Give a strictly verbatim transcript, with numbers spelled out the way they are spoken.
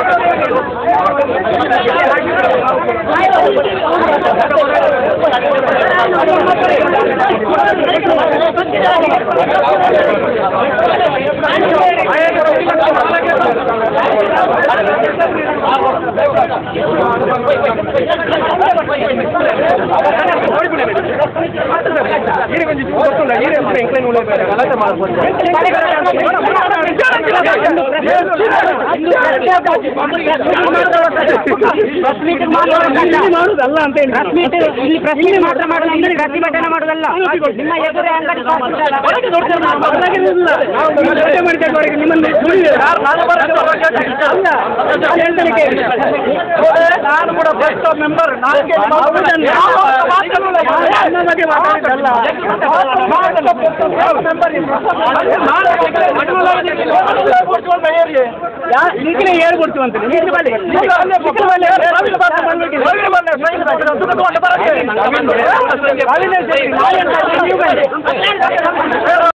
ಮಾಡುದಲ್ಲ ಅಂತ ಇಲ್ಲಿ ಪ್ರಶ್ನೆ ಮಾತ್ರ ಮಾಡೋದು, ಪ್ರತಿಭಟನೆ ಮಾಡೋದಲ್ಲ. ನಿಮ್ಮ ಎದುರೇ ಅಂಗಡಿ ನಾನು ಕೂಡ ಬೆಸ್ಟ್ ಮೆಂಬರ್ ಈಗಲೇ ಹೇಳ್ಕೊಡ್ತೀವಿ ಅಂತ ನೀವು